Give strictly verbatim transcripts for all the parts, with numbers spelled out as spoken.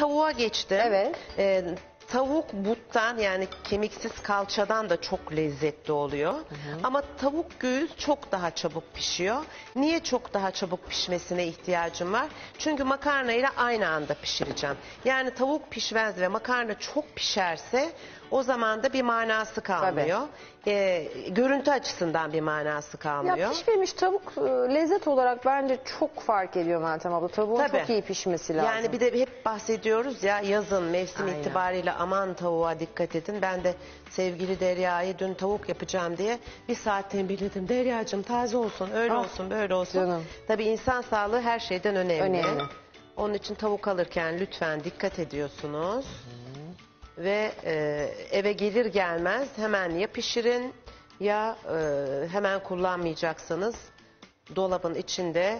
tavuğa geçtim. Evet. Ee, tavuk buttan yani kemiksiz kalçadan da çok lezzetli oluyor. Hı hı. Ama tavuk göğüs çok daha çabuk pişiyor. Niye çok daha çabuk pişmesine ihtiyacım var? Çünkü makarna ile aynı anda pişireceğim. Yani tavuk pişmez ve makarna çok pişerse o zaman da bir manası kalmıyor. Ee, görüntü açısından bir manası kalmıyor. Ya pişmemiş tavuk e, lezzet olarak bence çok fark ediyor Meltem abla. Tavuğun Tabii. çok iyi pişmesi lazım. Yani bir de hep bahsediyoruz ya yazın mevsim Aynen. itibariyle aman tavuğa dikkat edin. Ben de sevgili Derya'yı dün tavuk yapacağım diye bir saat tembihledim. Derya'cığım taze olsun, öyle Ah, olsun, böyle olsun. canım. Tabii insan sağlığı her şeyden önemli. Önemli. Onun için tavuk alırken lütfen dikkat ediyorsunuz. Ve e, eve gelir gelmez hemen ya pişirin ya e, hemen kullanmayacaksanız dolabın içinde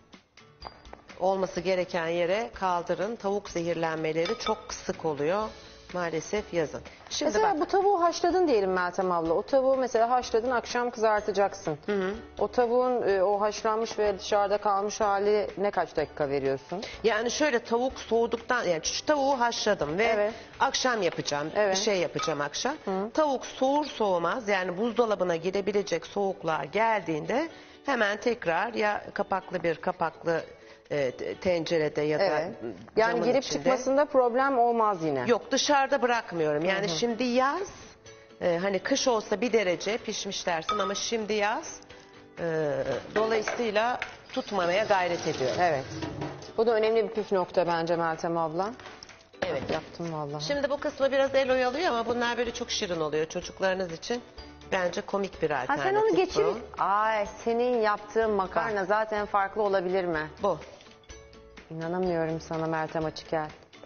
olması gereken yere kaldırın. Tavuk zehirlenmeleri çok sık oluyor maalesef yazın. Şimdi Mesela bak, bu tavuğu haşladın diyelim Meltem abla. O tavuğu mesela haşladın, akşam kızartacaksın. Hı hı. O tavuğun e, o haşlanmış ve dışarıda kalmış hali ne kaç dakika veriyorsun? yani şöyle tavuk soğuduktan yani şu tavuğu haşladım ve Evet. akşam yapacağım. Evet. Bir şey yapacağım akşam. Tavuk soğur soğumaz yani buzdolabına girebilecek soğukluğa geldiğinde hemen tekrar ya kapaklı bir kapaklı e, tencerede ya da Evet. Yani camın girip içinde. çıkmasında problem olmaz yine. Yok, dışarıda bırakmıyorum. Yani hı hı. Şimdi yaz, e, hani kış olsa bir derece pişmiş dersin ama şimdi yaz. E, dolayısıyla tutmamaya gayret ediyorum. Evet. Bu da önemli bir püf nokta bence Meltem abla. Evet. Yaptım vallahi. Şimdi bu kısmı biraz el oyalıyor ama bunlar böyle çok şirin oluyor çocuklarınız için. Bence komik bir Ha alternatif sen onu geçir. bu. Ay senin yaptığın makarna Bak. zaten farklı olabilir mi? Bu. İnanamıyorum sana Meltem Açıkel.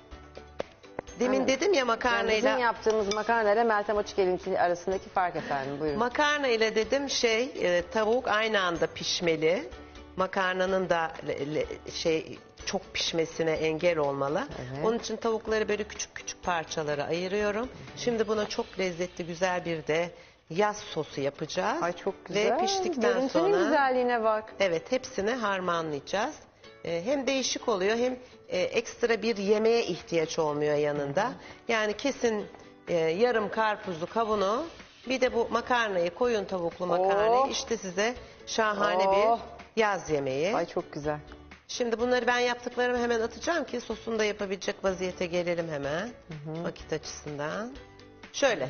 Demin Hani, dedim ya Yani makarnayla. bizim yaptığımız makarna ile Meltem Açıkel'in arasındaki fark efendim. Buyurun. Makarna ile dedim şey e, tavuk aynı anda pişmeli. Makarnanın da le- le- şey çok pişmesine engel olmalı. Evet. Onun için tavukları böyle küçük küçük parçalara ayırıyorum. Şimdi buna çok lezzetli güzel bir de yaz sosu yapacağız. Ay çok güzel. Ve piştikten Görüntünün sonra güzelliğine bak. evet hepsini harmanlayacağız. E, hem değişik oluyor hem e, ekstra bir yemeğe ihtiyaç olmuyor yanında. Yani kesin e, yarım karpuzlu kavunu bir de bu makarnayı koyun tavuklu makarnayı Oh. işte size şahane Oh. bir yaz yemeği. Ay çok güzel. Şimdi bunları ben yaptıklarımı hemen atacağım ki sosunu da yapabilecek vaziyete gelelim hemen. Vakit açısından. Şöyle.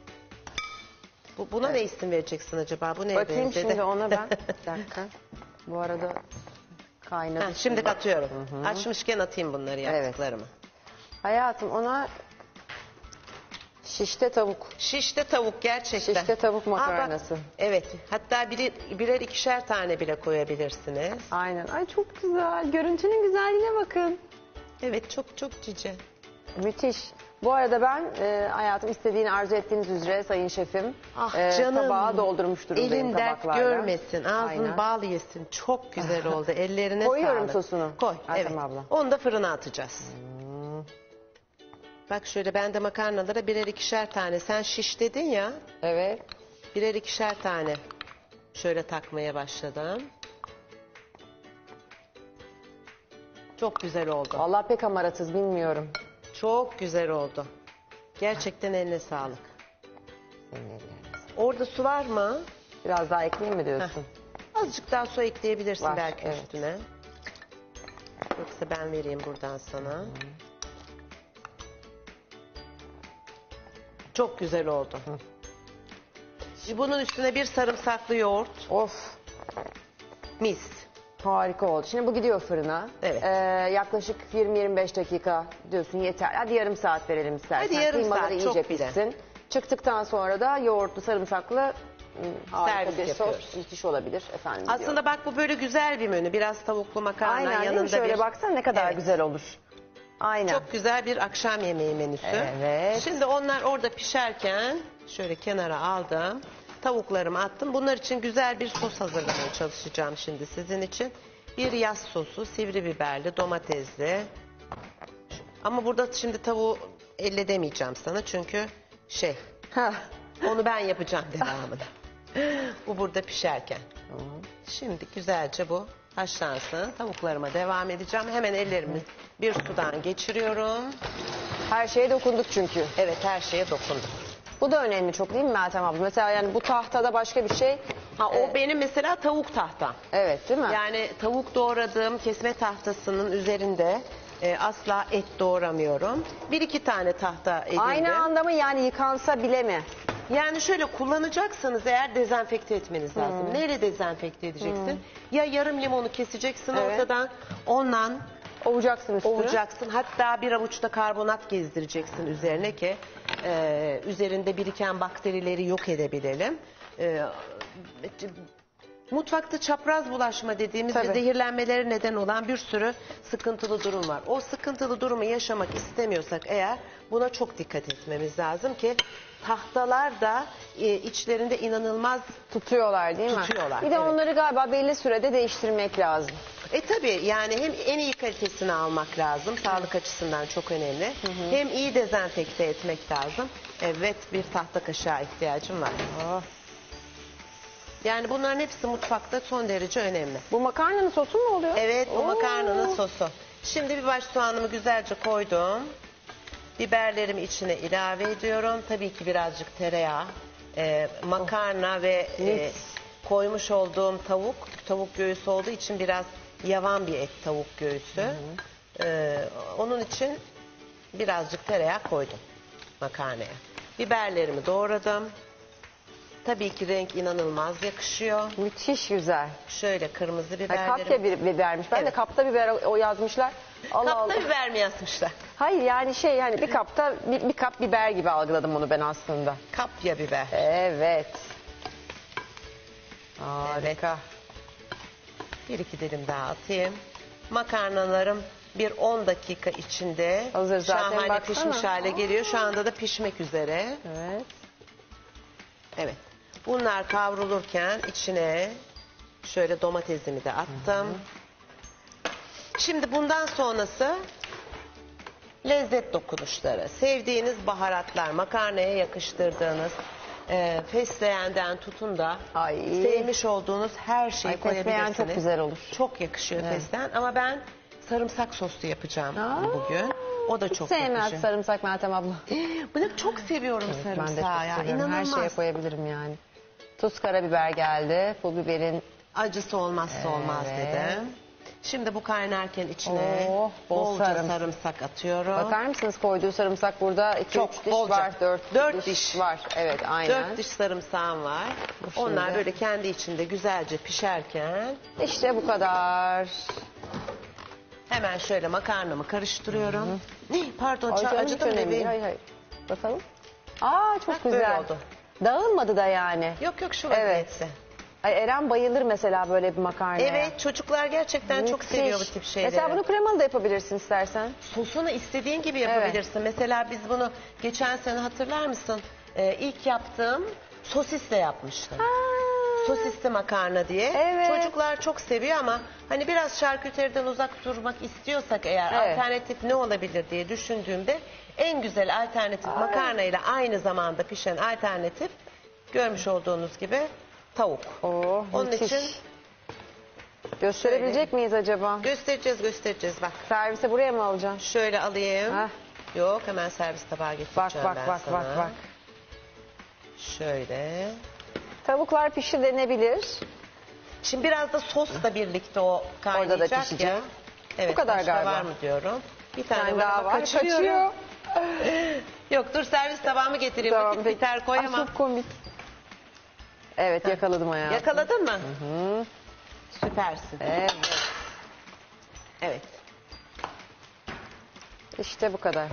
Bu, buna Evet. ne isim vereceksin acaba? Bu neye Bakayım benzedi? şimdi ona ben. Bir dakika. Bu arada kaynadı. Ha, şimdi atıyorum. Hı hı. Açmışken atayım bunları yaptıklarımı. Hayatım ona şişte tavuk. Şişte tavuk gerçekten. Şişte tavuk Aa, bak, makarnası. evet. Hatta biri, birer ikişer tane bile koyabilirsiniz. Aynen. Ay çok güzel. Görüntünün güzelliğine bakın. Evet çok çok cici. Müthiş. Bu arada ben e, hayatım istediğini arzu ettiğiniz üzere sayın şefim Ah e, canım. tabağa doldurmuş durumdayım Elin dert tabaklarla. görmesin. Ağzın Aynen. bal yesin. Çok güzel oldu. Ellerine Koyuyorum sağlık. sosunu. Koy. Meltem Evet. abla. Onu da fırına atacağız. Bak şöyle ben de makarnalara birer ikişer tane. Sen şiş dedin ya. Evet. Birer ikişer tane. Şöyle takmaya başladım. Çok güzel oldu. Vallahi pek amaratız bilmiyorum. Çok güzel oldu. Gerçekten eline sağlık. Senin ellerine. Orada su var mı? Biraz daha ekleyeyim mi diyorsun? Azıcık daha su ekleyebilirsin Var, belki evet. üstüne. Yoksa ben vereyim buradan sana. Çok güzel oldu. Şimdi bunun üstüne bir sarımsaklı yoğurt. Of. Mis. Harika oldu. Şimdi bu gidiyor fırına. Evet. Ee, yaklaşık yirmi yirmi beş dakika diyorsun yeter. Hadi yarım saat verelim istersen. Hadi yarım Kıymaları saat, iyice çok bile. pişsin. Çıktıktan sonra da yoğurtlu sarımsaklı ım, harika Servis bir sos yapıyoruz. müthiş olabilir efendim. Aslında diyorum. bak bu böyle güzel bir menü. Biraz tavuklu makarna Aynen değil mi? yanında Şöyle bir... baksana ne kadar Evet. güzel olur. Aynen. Çok güzel bir akşam yemeği menüsü. Evet. Şimdi onlar orada pişerken şöyle kenara aldım. Tavuklarımı attım. Bunlar için güzel bir sos hazırlamaya çalışacağım şimdi sizin için. Bir yaz sosu, sivri biberli, domatesli. Ama burada şimdi tavuğu elle demeyeceğim sana çünkü şey, Hah. onu ben yapacağım devamını. Bu burada pişerken. Tamam. Şimdi güzelce bu Haşlansın. Tavuklarıma devam edeceğim. Hemen ellerimi bir sudan geçiriyorum. Her şeye dokunduk çünkü. Evet, her şeye dokundum. Bu da önemli çok değil mi Meltem abla? Mesela yani bu tahtada başka bir şey. Ha, o Ee, benim mesela tavuk tahtam. Evet değil mi? Yani tavuk doğradığım kesme tahtasının üzerinde e, asla et doğramıyorum. Bir iki tane tahta edindim. Aynı anda mı yani yıkansa bile mi? Yani şöyle kullanacaksanız eğer dezenfekte etmeniz lazım. Hmm. Neyle dezenfekte edeceksin? Ya yarım limonu keseceksin Evet. ortadan, ondan Ovacaksın üstünü. ovacaksın. Hatta bir avuçta karbonat gezdireceksin üzerine ki e, üzerinde biriken bakterileri yok edebilelim. E, mutfakta çapraz bulaşma dediğimiz Tabii. ve zehirlenmelere neden olan bir sürü sıkıntılı durum var. O sıkıntılı durumu yaşamak istemiyorsak eğer buna çok dikkat etmemiz lazım ki tahtalar da e, içlerinde inanılmaz. Tutuyorlar değil mi? Tutuyorlar, Bir de evet. onları galiba belli sürede değiştirmek lazım. E tabii yani hem en iyi kalitesini almak lazım. Sağlık açısından çok önemli. Hem iyi dezenfekte etmek lazım. Evet, bir tahta kaşığa ihtiyacım var. Oh. Yani bunların hepsi mutfakta son derece önemli. Bu makarnanın sosu mu oluyor? Evet, bu Oo. makarnanın sosu. Şimdi bir baş soğanımı güzelce koydum. Biberlerimi içine ilave ediyorum. Tabii ki birazcık tereyağı, e, makarna ve e, Mis. koymuş olduğum tavuk, tavuk göğüsü olduğu için biraz yavan bir et tavuk göğüsü. E, onun için birazcık tereyağı koydum makarnaya. Biberlerimi doğradım. Tabii ki renk inanılmaz yakışıyor. Müthiş güzel. Şöyle kırmızı Ay, biberlerim. kapya bir bibermiş. Ben de Evet. kapta biber o yazmışlar. Allah Kapta Allah. biber mi yazmışlar? Hayır yani şey yani bir kapta bir, bir kap biber gibi algıladım onu ben aslında. Kapya biber. Evet. Harika. Bir iki dilim daha atayım. Makarnalarım bir on dakika içinde Hazır zaten, şahane baksana. pişmiş hale geliyor. Şu anda da pişmek üzere. Evet. Evet. Bunlar kavrulurken içine şöyle domatesimi de attım. Şimdi bundan sonrası lezzet dokunuşları. Sevdiğiniz baharatlar, makarnaya yakıştırdığınız e, fesleğenden tutun da Ay. sevmiş olduğunuz her şeyi Ay, fesleğen koyabilirsiniz. çok güzel olur. Çok yakışıyor fesleğen ama ben sarımsak soslu yapacağım Aa. bugün. O da çok Sevmez yakışıyor. sarımsak Meltem abla. Bunu çok seviyorum Ben de çok sarımsağı ya. seviyorum. Her İnanılmaz. şeye koyabilirim yani. Tuz, karabiber geldi. Pul biberin Acısı olmazsa olmaz Evet. dedim. Şimdi bu kaynarken içine Oh, bol bolca sarım. sarımsak atıyorum. bakar mısınız koyduğu sarımsak burada iki Çok, üç diş bolca. var. Dört, Dört diş, diş. var. Evet aynen. Dört diş sarımsağım var. Bu Onlar şimdi. böyle kendi içinde güzelce pişerken İşte bu kadar. hemen şöyle makarnamı karıştırıyorum. Ne? Pardon, Ay ça- canım, hiç acıdı mı önemli değil. bebeğim? Hayır hayır. Bakalım. Aa çok Bak, böyle güzel. oldu. Dağılmadı da yani. Yok yok, şu Evet. vaziyette. Ay Eren bayılır mesela böyle bir makarnaya. Evet, çocuklar gerçekten çok Müthiş. seviyor bu tip şeyleri. Mesela bunu kremalı da yapabilirsin istersen. Sosunu istediğin gibi yapabilirsin. Mesela biz bunu geçen sene hatırlar mısın? Ee, ilk yaptığım sosisle yapmıştım. Sosisli makarna diye. Evet. Çocuklar çok seviyor ama hani biraz şarküteriden uzak durmak istiyorsak eğer Evet. alternatif ne olabilir diye düşündüğümde en güzel alternatif Ay. makarna ile aynı zamanda pişen alternatif görmüş olduğunuz gibi tavuk. Oo, Onun müthiş. için Gösterebilecek miyiz acaba? göstereceğiz göstereceğiz bak. Servise buraya mı alacaksın? Şöyle alayım. Hah. Yok, hemen servis tabağı Bak getireceğim bak ben bak sana. bak bak. Şöyle. Tavuklar pişti denebilir. Şimdi biraz da sosla birlikte o kaynayacak Orada da pişecek. ya. Evet, Bu kadar başka galiba. var mı diyorum. Bir tane Yani var daha ama var. kaçırıyorum. Kaçıyor. Yok, dur servis tabağımı getireyim. Tamam, Vakit peki. biter Ay, koyamam. çok komik. Evet yakaladım hayatım. Yakaladın mı? Hı. Süpersin. Evet. Evet. İşte bu kadar.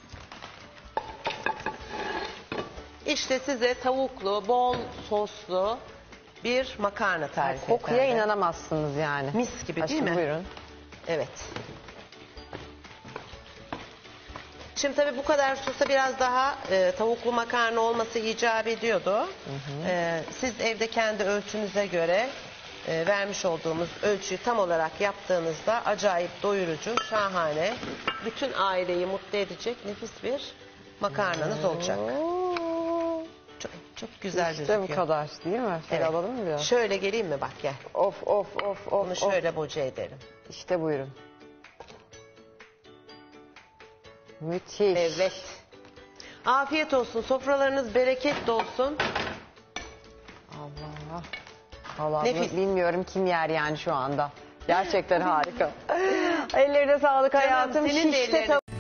İşte size tavuklu, bol soslu bir makarna tarifi. Kokuya efendim. inanamazsınız yani. Mis gibi değil Aşkım, mi? buyurun. Evet. Şimdi tabii bu kadar sosa biraz daha e, tavuklu makarna olması icap ediyordu. E, siz evde kendi ölçünüze göre e, vermiş olduğumuz ölçüyü tam olarak yaptığınızda acayip doyurucu, şahane, bütün aileyi mutlu edecek nefis bir makarnanız olacak. Oo. Çok, çok güzel İşte gözüküyor. bu kadar değil mi? Şöyle Evet. alalım mı biraz? Şöyle geleyim mi bak gel. Of of of of. Bunu of. şöyle boca ederim. İşte buyurun. Müthiş. Evet. Afiyet olsun. Sofralarınız bereketli olsun. Allah. Allah Nefis. bilmiyorum kim yer yani şu anda. Gerçekten harika. Ellerine sağlık hayatım. senin de Şişte ellerine